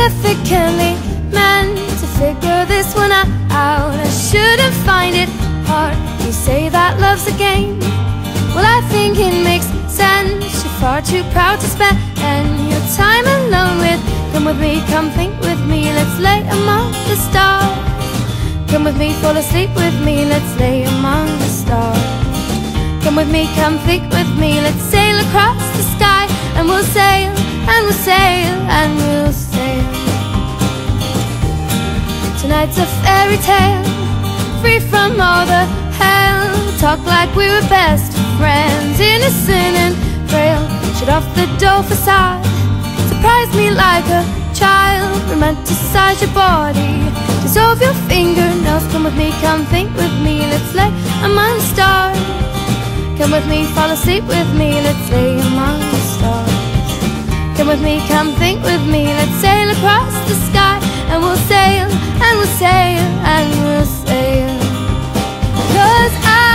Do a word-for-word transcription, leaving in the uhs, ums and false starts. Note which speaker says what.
Speaker 1: perfectly meant to figure this one out. I shouldn't find it hard. You say that love's a game. Well, I think it makes sense. You're far too proud to spend your time alone with. Come with me, come think with me, let's lay among the stars. Come with me, fall asleep with me, let's lay among the stars. Come with me, come think with me, let's sail across the sky. And we'll sail, and we'll sail, and we'll sail. Tonight's a fairy tale, free from all the hell. Talk like we were best friends, innocent and frail. Shut off the door facade, surprise me like a child. Romanticize your body, dissolve your fingernails. Come with me, come think with me, let's lay among the stars. Come with me, fall asleep with me, let's lay among the stars. Come with me, come think with me, let's sail across the sky. And we'll sail, and we'll sail, and we'll sail. 'Cause I